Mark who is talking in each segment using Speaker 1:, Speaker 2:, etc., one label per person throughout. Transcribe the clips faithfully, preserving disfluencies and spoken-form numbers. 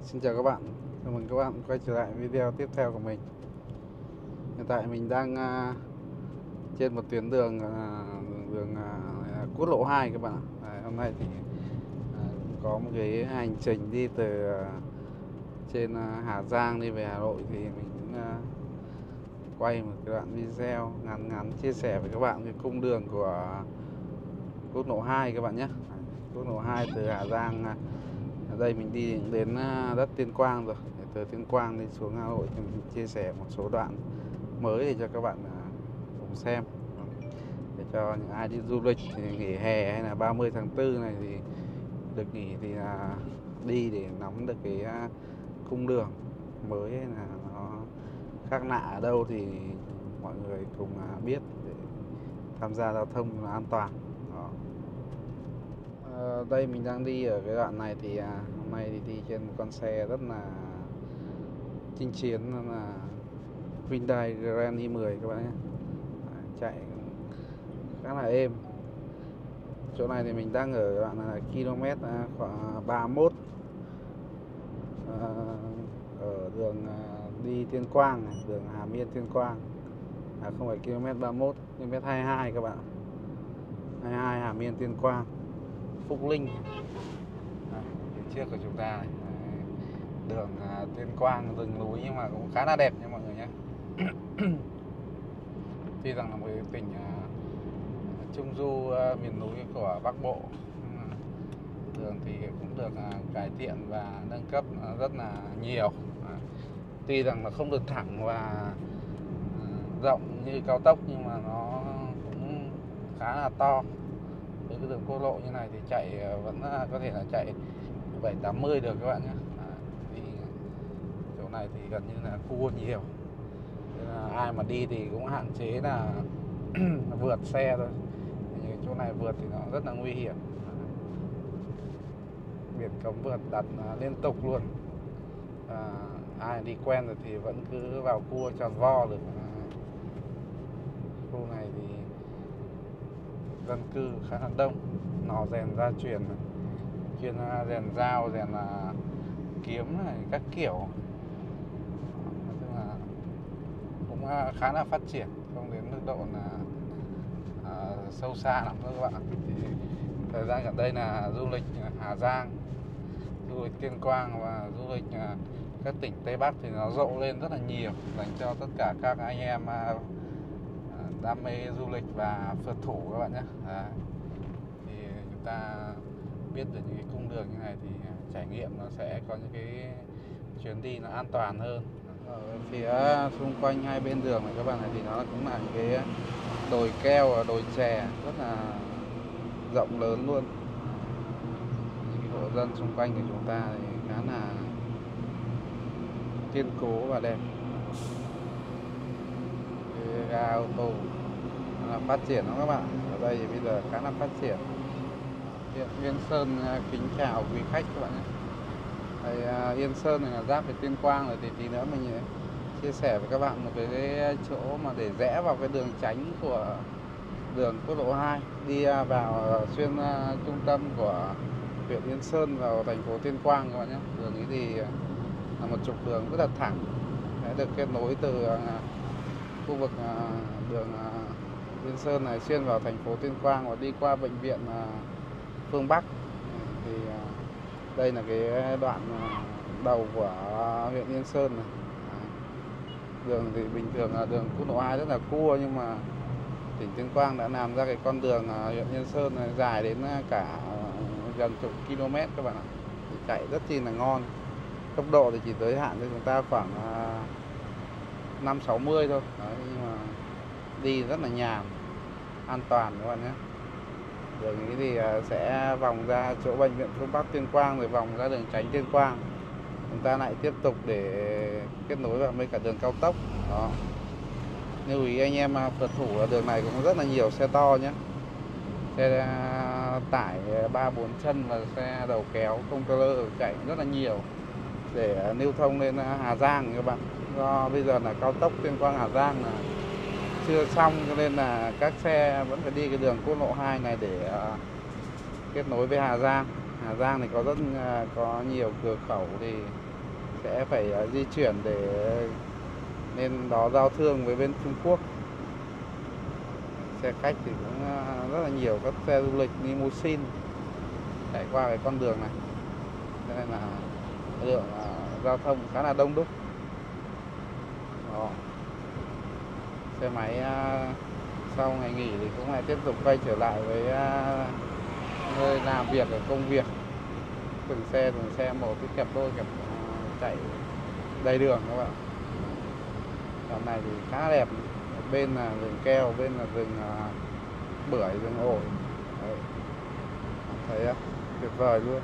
Speaker 1: Xin chào các bạn, chào mừng các bạn quay trở lại video tiếp theo của mình. Hiện tại mình đang uh, trên một tuyến đường uh, đường uh, quốc lộ hai các bạn ạ. Đấy, hôm nay thì uh, có một cái hành trình đi từ uh, trên uh, Hà Giang đi về Hà Nội, thì mình cũng uh, quay một cái đoạn video ngắn ngắn chia sẻ với các bạn cái cung đường của quốc lộ hai các bạn nhé. Quốc lộ hai từ Hà Giang, ở đây mình đi đến đất Tuyên Quang rồi. Từ Tuyên Quang đi xuống Hà Nội thì mình chia sẻ một số đoạn mới để cho các bạn cùng xem, để cho những ai đi du lịch thì nghỉ hè hay là ba mươi tháng tư này thì được nghỉ thì là đi để nắm được cái cung đường mới hay là nó khác lạ ở đâu thì mọi người cùng biết để tham gia giao thông là an toàn. Đó. À, đây mình đang đi ở cái đoạn này thì à, hôm nay thì đi trên một con xe rất là chinh chiến, là Hyundai Grand i mười các bạn nhé. À, chạy khá là êm. Chỗ này thì mình đang ở đoạn là km khoảng ba mươi mốt, à, ở đường đi Tuyên Quang, đường Hà Miên Tuyên Quang. À, không phải km ba mươi mốt, km hai mươi hai các bạn. hai mươi hai Hà Miên Tuyên Quang, Phúc Linh. À, phía trước của chúng ta này. Đấy, đường uh, Tuyên Quang, rừng núi nhưng mà cũng khá là đẹp nha mọi người nhé. Tuy rằng là một cái tỉnh uh, trung du uh, miền núi của Bắc Bộ, đường thì cũng được uh, cải thiện và nâng cấp uh, rất là nhiều. Uh, tuy rằng là không được thẳng và uh, rộng như cao tốc, nhưng mà nó cũng khá là to. Với cái đường quốc lộ như này thì chạy vẫn có thể là chạy bảy tám mươi được các bạn nhé. À, vì chỗ này thì gần như là cua nhiều, nên là ai mà đi thì cũng hạn chế là vượt xe thôi. Như chỗ này vượt thì nó rất là nguy hiểm. Biển cấm vượt đặt liên tục luôn. À, ai đi quen rồi thì vẫn cứ vào cua tròn vo được. À, khu này thì dân cư khá là đông, nò rèn gia truyền, chuyên rèn dao, rèn là kiếm này, các kiểu. Nói chung là cũng khá là phát triển, không đến mức độ là à, sâu xa lắm đâu các bạn. Thì thời gian gần đây là du lịch Hà Giang, du lịch Tuyên Quang và du lịch các tỉnh Tây Bắc thì nó rộ lên rất là nhiều, dành cho tất cả các anh em đam mê du lịch và phượt thủ các bạn nhé. Đấy. Thì chúng ta biết được những cái cung đường như này thì trải nghiệm nó sẽ có những cái chuyến đi nó an toàn hơn. Ở phía xung quanh hai bên đường này các bạn này thì nó cũng là những cái đồi keo và đồi chè rất là rộng lớn luôn. Những cái hộ dân xung quanh của chúng ta thì khá là kiên cố và đẹp. Ga ô tô là phát triển đó các bạn. Ở đây thì bây giờ khá là phát triển. Hiện Yên Sơn kính chào quý khách các bạn nhé. Đây, Yên Sơn này là giáp với Tuyên Quang rồi, thì tí nữa mình chia sẻ với các bạn một cái, cái chỗ mà để rẽ vào cái đường tránh của đường quốc lộ hai đi vào xuyên uh, trung tâm của huyện Yên Sơn vào thành phố Tuyên Quang các bạn nhé. Đường ấy thì là một trục đường rất là thẳng, đã được kết nối từ uh, khu vực uh, đường uh, Yên Sơn này xuyên vào thành phố Tuyên Quang và đi qua bệnh viện uh, phương Bắc. Thì uh, đây là cái đoạn uh, đầu của uh, huyện Yên Sơn này. Đường thì bình thường là đường quốc lộ hai rất là cua, nhưng mà tỉnh Tuyên Quang đã làm ra cái con đường uh, huyện Yên Sơn này dài đến cả uh, gần chục km các bạn ạ. Thì chạy rất chi là ngon. Tốc độ thì chỉ giới hạn cho chúng ta khoảng uh, năm sáu mươi thôi. Đấy, nhưng mà đi rất là nhàn, an toàn các bạn nhé. Đường ấy thì sẽ vòng ra chỗ bệnh viện phương Bắc Tuyên Quang, rồi vòng ra đường tránh Tuyên Quang. Chúng ta lại tiếp tục để kết nối vào với cả đường cao tốc. Đó. Lưu ý anh em phượt thủ, ở đường này cũng rất là nhiều xe to nhé. Xe tải ba bốn chân và xe đầu kéo container chạy rất là nhiều để lưu thông lên Hà Giang các bạn. Do bây giờ là cao tốc Tuyên Quang Hà Giang là chưa xong, cho nên là các xe vẫn phải đi cái đường quốc lộ hai này để uh, kết nối với Hà Giang. Hà Giang thì có rất uh, có nhiều cửa khẩu, thì sẽ phải uh, di chuyển để lên đó giao thương với bên Trung Quốc. Xe khách thì cũng uh, rất là nhiều các xe du lịch limousine chạy qua cái con đường này, cho nên là lượng uh, giao thông khá là đông đúc. Đó. Xe máy uh, sau ngày nghỉ thì cũng lại tiếp tục quay trở lại với uh, nơi làm việc ở công việc. Từng xe từng xe một cái kẹp đôi kẹp uh, chạy đầy đường các bạn. Đoạn này thì khá đẹp. Bên là rừng keo, bên là rừng uh, bưởi, rừng ổi. Đấy. Thấy không? Tuyệt vời luôn.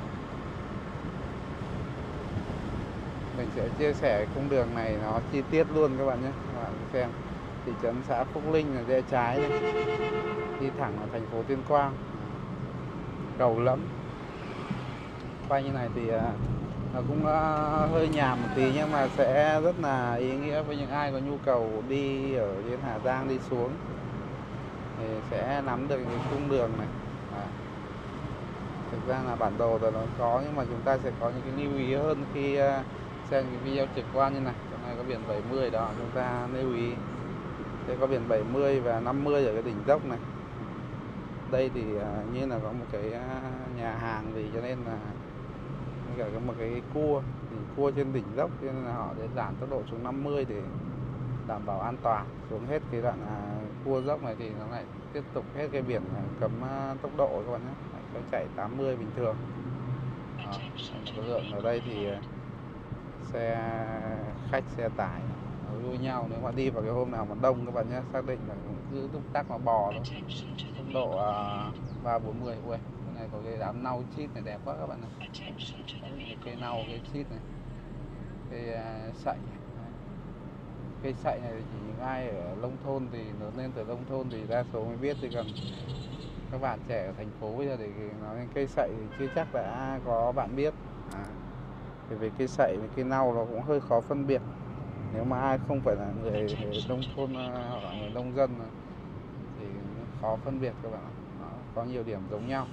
Speaker 1: Mình sẽ chia sẻ cung đường này nó chi tiết luôn các bạn nhé. Các bạn xem. Thị trấn xã Phúc Linh là rẽ trái này. Đi thẳng vào thành phố Tuyên Quang. Cầu Lẫm. Quay như này thì uh, nó cũng uh, hơi nhàm một tí, nhưng mà sẽ rất là ý nghĩa với những ai có nhu cầu đi ở trên Hà Giang đi xuống thì sẽ nắm được cái cung đường này. À, thực ra là bản đồ rồi nó có, nhưng mà chúng ta sẽ có những cái lưu ý hơn khi uh, xem cái video trực quan như này. Chỗ này có biển bảy mươi đó, chúng ta lưu ý. Đây có biển bảy mươi và năm mươi ở cái đỉnh dốc này. Đây thì uh, như là có một cái uh, nhà hàng gì, cho nên là cả có một cái cua thì cua trên đỉnh dốc, cho nên là họ để giảm tốc độ xuống năm mươi để đảm bảo an toàn. Xuống hết cái đoạn à, cua dốc này thì nó lại tiếp tục hết cái biển à, cấm à, tốc độ các bạn nhé. Nó chạy tám mươi bình thường. Đó. Cái lượng ở đây thì xe khách, xe tải nó đua nhau. Nếu mà đi vào cái hôm nào mà đông các bạn nhé, xác định là cứ túc tắc mà bò thôi. Tốc độ à, ba bốn mươi. Ui, cái này có cái đám nau chít này đẹp quá các bạn này. Cây nau, cây chít này, cây uh, sậy. Cây sậy này thì chỉ những ai ở nông thôn thì lớn lên từ nông thôn thì đa số mới biết, thì còn các bạn trẻ ở thành phố bây giờ thì nói đến cây sậy thì chưa chắc đã có bạn biết. À, thì về cây sậy với cây nau nó cũng hơi khó phân biệt. Nếu mà ai không phải là người, người nông thôn hoặc là người nông dân thì khó phân biệt các bạn. Nó có nhiều điểm giống nhau.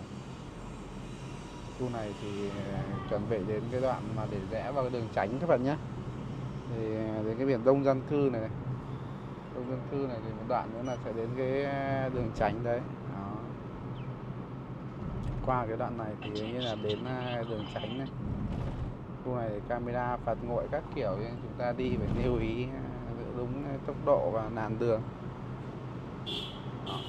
Speaker 1: Khu này thì chuẩn bị đến cái đoạn mà để rẽ vào cái đường tránh các bạn nhé. Thì đến cái biển đông dân cư này, này. Đông dân cư này thì một đoạn nữa là sẽ đến cái đường tránh đấy. Đó. Qua cái đoạn này thì như là đến đường tránh này. Khu này thì camera phạt nguội các kiểu, nên chúng ta đi phải lưu ý giữ đúng tốc độ và làn đường. Đó.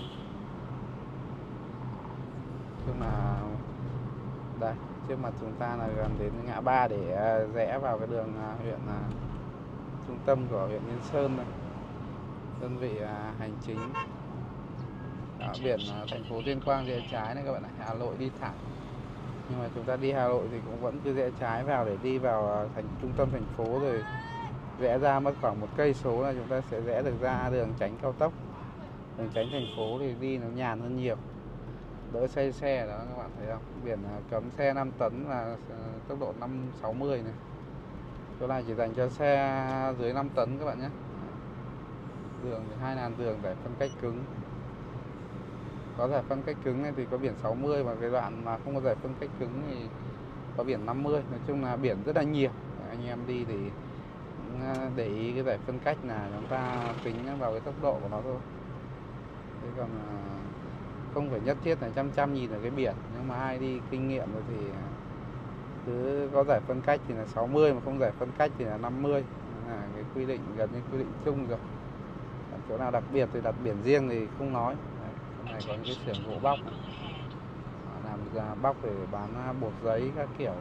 Speaker 1: Chung là đây, trước mặt chúng ta là gần đến ngã ba để rẽ vào cái đường huyện uh, trung tâm của huyện Yên Sơn này. Đơn vị uh, hành chính. Đó, biển uh, thành phố Tuyên Quang rẽ trái này các bạn này. Hà Nội đi thẳng, nhưng mà chúng ta đi Hà Nội thì cũng vẫn cứ rẽ trái vào để đi vào uh, thành trung tâm thành phố, rồi rẽ ra mất khoảng một cây số là chúng ta sẽ rẽ được ra đường tránh cao tốc. Đường tránh thành phố thì đi nó nhàn hơn nhiều, đỡ xe xe đó các bạn thấy không. Biển cấm xe năm tấn là tốc độ năm sáu mươi này. Chỗ này chỉ dành cho xe dưới năm tấn các bạn nhé. Đường thì hai làn đường để phân cách cứng. Có giải phân cách cứng này thì có biển sáu mươi, và cái đoạn mà không có giải phân cách cứng thì có biển năm mươi. Nói chung là biển rất là nhiều. Anh em đi thì để ý cái giải phân cách là chúng ta tính vào cái tốc độ của nó thôi. Thế còn không phải nhất thiết là chăm chăm nhìn ở cái biển, nhưng mà ai đi kinh nghiệm rồi thì cứ có giải phân cách thì là sáu mươi, mà không giải phân cách thì là năm mươi. Là cái quy định gần như quy định chung rồi. Chỗ nào đặc biệt thì đặt biển riêng thì không nói. Đấy, chỗ này có những cái xưởng gỗ bóc, làm ra bóc để bán bột giấy các kiểu.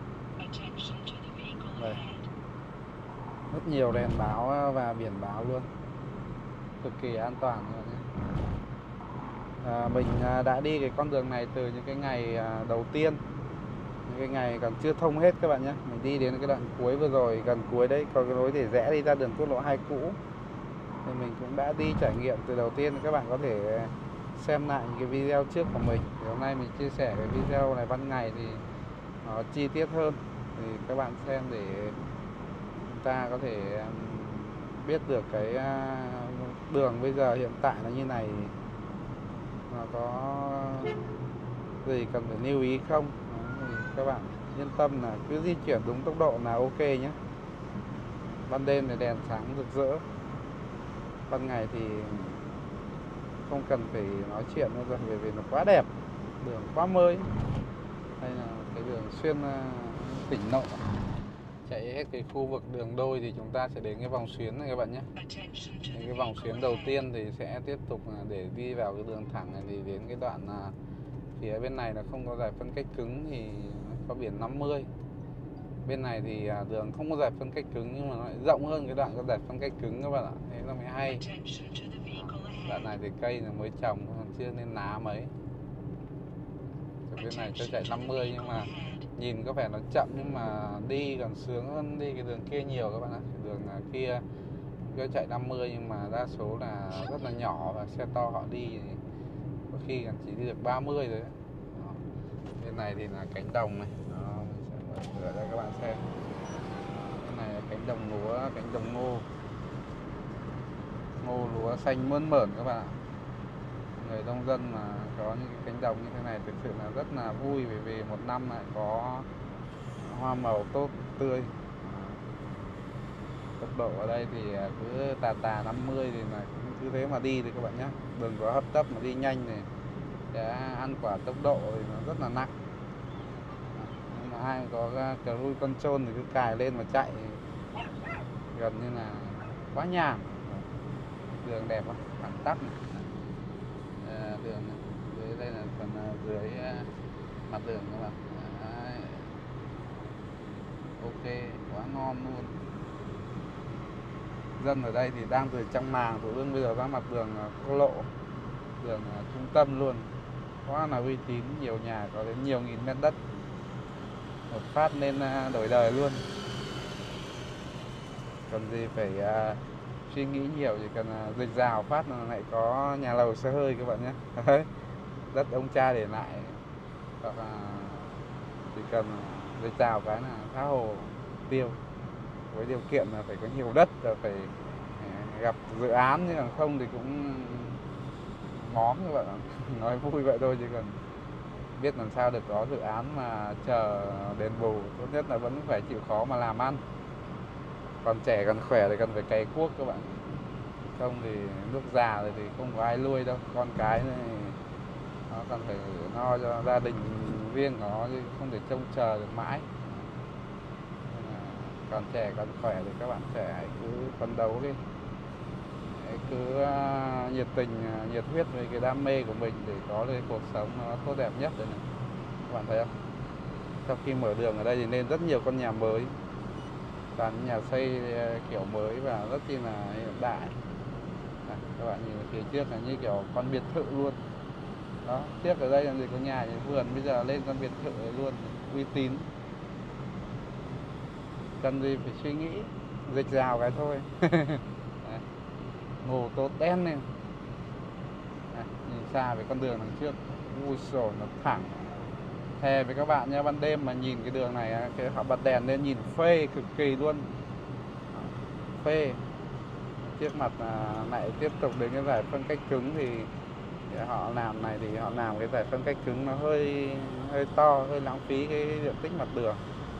Speaker 1: Đây, rất nhiều đèn báo và biển báo luôn, cực kỳ an toàn luôn nhé. À, mình đã đi cái con đường này từ những cái ngày đầu tiên, những cái ngày còn chưa thông hết các bạn nhé. Mình đi đến cái đoạn cuối vừa rồi, gần cuối đấy có cái lối để rẽ đi ra đường quốc lộ hai cũ, thì mình cũng đã đi trải nghiệm từ đầu tiên. Các bạn có thể xem lại những cái video trước của mình. Thì hôm nay mình chia sẻ cái video này ban ngày thì nó chi tiết hơn, thì các bạn xem để chúng ta có thể biết được cái đường bây giờ hiện tại là như này, nó có gì cần phải lưu ý không. Đó, thì các bạn yên tâm là cứ di chuyển đúng tốc độ là ok nhé. Ban đêm thì đèn sáng rực rỡ, ban ngày thì không cần phải nói chuyện nữa rồi, bởi vì nó quá đẹp, đường quá mới. Đây là cái đường xuyên tỉnh nội, chạy hết cái khu vực đường đôi thì chúng ta sẽ đến cái vòng xuyến này các bạn nhé. Cái vòng xuyến đầu tiên thì sẽ tiếp tục để đi vào cái đường thẳng này, thì đến cái đoạn phía bên này là không có giải phân cách cứng thì có biển năm mươi. Bên này thì đường không có giải phân cách cứng nhưng mà nó lại rộng hơn cái đoạn có giải phân cách cứng các bạn ạ, thế nó mới hay. Đoạn này thì cây là mới trồng còn chưa nên lá mấy. Ở bên này cho chạy năm mươi nhưng mà nhìn có vẻ nó chậm nhưng mà đi còn sướng hơn đi cái đường kia nhiều các bạn ạ. Đường kia cho chạy năm mươi nhưng mà đa số là rất là nhỏ và xe to họ đi có khi còn chỉ đi được ba mươi thôi. Đó. Bên này thì là cánh đồng này. Đó, mình sẽ mở cửa cho các bạn xem. Cái này là cánh đồng lúa, cánh đồng ngô. Ngô lúa xanh mơn mởn các bạn ạ. Người nông dân mà có những cái cánh đồng như thế này thực sự là rất là vui, bởi vì một năm lại có hoa màu tốt tươi. Tốc độ ở đây thì cứ tà tà năm mươi thì là cứ thế mà đi thì các bạn nhé, đừng có hấp tấp mà đi nhanh này để ăn quả tốc độ thì nó rất là nặng. Nhưng mà ai có cruise control thì cứ cài lên mà chạy gần như là quá nhàn. Đường đẹp quá, thẳng tắp này. À, đường này. Dưới đây là phần dưới mặt đường các bạn. Đấy. Ok, quá ngon luôn. Dân ở đây thì đang từ trong màng Thủ Đức bây giờ ra mặt đường quốc lộ, đường trung tâm luôn, quá là uy tín, nhiều nhà có đến nhiều nghìn mét đất, một phát nên đổi đời luôn. Cần gì phải uh, suy nghĩ nhiều, chỉ cần uh, dịch rào phát là lại có nhà lầu xe hơi các bạn nhé. Đất ông cha để lại, hoặc là chỉ cần dịch rào cái là tha hồ tiêu, với điều kiện là phải có nhiều đất, là phải gặp dự án, chứ còn không thì cũng ngóm các bạn ạ. Nói vui vậy thôi, chứ còn biết làm sao được có dự án mà chờ đền bù, tốt nhất là vẫn phải chịu khó mà làm ăn. Còn trẻ còn khỏe thì cần phải cày cuốc các bạn, không thì lúc già rồi thì không có ai nuôi đâu, con cái này nó cần phải lo cho gia đình riêng của nó, chứ không thể trông chờ được mãi. Còn trẻ còn khỏe thì các bạn trẻ hãy cứ phấn đấu đi, hãy cứ uh, nhiệt tình, uh, nhiệt huyết với cái đam mê của mình để có được cuộc sống nó tốt đẹp nhất đấy này. Các bạn thấy không? Sau khi mở đường ở đây thì nên rất nhiều con nhà mới, toàn nhà xây uh, kiểu mới và rất chi là hiện đại. À, các bạn nhìn phía trước là như kiểu con biệt thự luôn. Đó, tiếc ở đây làm gì có nhà như vườn, bây giờ lên con biệt thự luôn, uy tín. Cần gì phải suy nghĩ, dịch rào cái thôi. Ngô tốt đen lên. À, nhìn xa về con đường đằng trước, ui sổ nó thẳng. Thề với các bạn nha, ban đêm mà nhìn cái đường này, cái họ bật đèn lên nhìn phê cực kỳ luôn, phê. Trước mặt là lại tiếp tục đến cái giải phân cách cứng, thì họ làm này thì họ làm cái giải phân cách cứng nó hơi hơi to, hơi lãng phí cái diện tích mặt đường.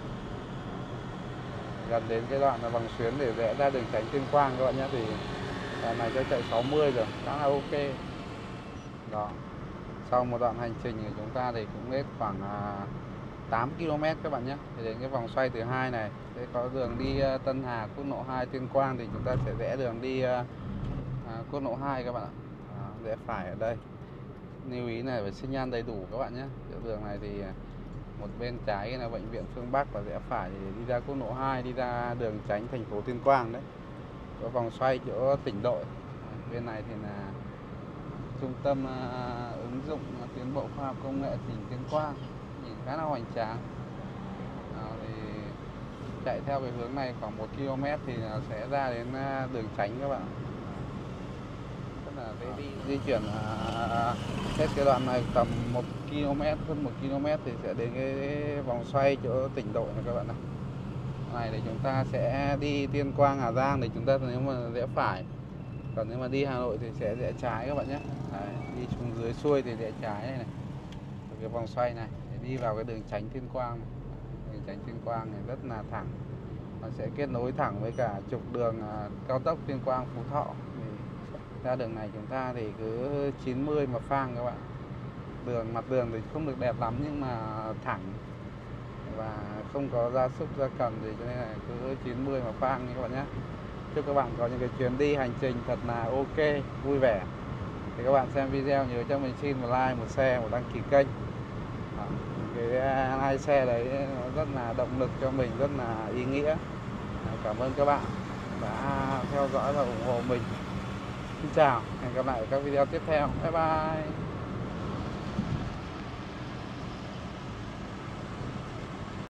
Speaker 1: Gần đến cái đoạn là vòng xuyến để rẽ ra đường tránh Tuyên Quang các bạn nhé, thì đoạn này cho chạy sáu mươi rồi, khá là ok. Đó. Sau một đoạn hành trình của chúng ta thì cũng hết khoảng tám ki lô mét các bạn nhé, thì đến cái vòng xoay thứ hai này sẽ có đường đi Tân Hà, quốc lộ hai Tuyên Quang, thì chúng ta sẽ rẽ đường đi à, quốc lộ hai các bạn ạ. À, rẽ phải ở đây. Lưu ý này phải xi nhan đầy đủ các bạn nhé. Đường này thì một bên trái là bệnh viện Phương Bắc, và rẽ phải thì đi ra quốc lộ hai, đi ra đường tránh thành phố Tuyên Quang đấy. Có vòng xoay chỗ tỉnh đội. Bên này thì là trung tâm uh, ứng dụng tiến bộ khoa học công nghệ tỉnh Tuyên Quang, nhìn khá là hoành tráng. À, thì chạy theo cái hướng này khoảng một ki lô mét thì sẽ ra đến uh, đường tránh các bạn. Tức là để đi di chuyển uh, hết cái đoạn này tầm một ki lô mét, hơn một ki lô mét thì sẽ đến cái vòng xoay chỗ tỉnh đội này các bạn này. Này thì chúng ta sẽ đi Tuyên Quang, Hà Giang thì chúng ta nếu mà rẽ phải, còn nếu mà đi Hà Nội thì sẽ rẽ trái các bạn nhé. Đấy, đi xuống dưới xuôi thì rẽ trái này, này. Cái vòng xoay này để đi vào cái đường tránh Tuyên Quang này. Tránh Tuyên Quang này rất là thẳng, nó sẽ kết nối thẳng với cả trục đường cao tốc Tuyên Quang Phú Thọ. Thì ra đường này chúng ta thì cứ chín mươi mà phang các bạn. Đường mặt đường thì không được đẹp lắm nhưng mà thẳng và không có gia súc gia cầm gì, cho nên là cứ chín mươi mà phang như các bạn nhé. Chúc các bạn có những cái chuyến đi hành trình thật là ok, vui vẻ. Thì các bạn xem video nhớ cho mình xin một like, một share, một đăng ký kênh. Đó, cái like share đấy nó rất là động lực cho mình, rất là ý nghĩa. Cảm ơn các bạn đã theo dõi và ủng hộ mình. Xin chào, hẹn gặp lại ở các video tiếp theo. Bye bye.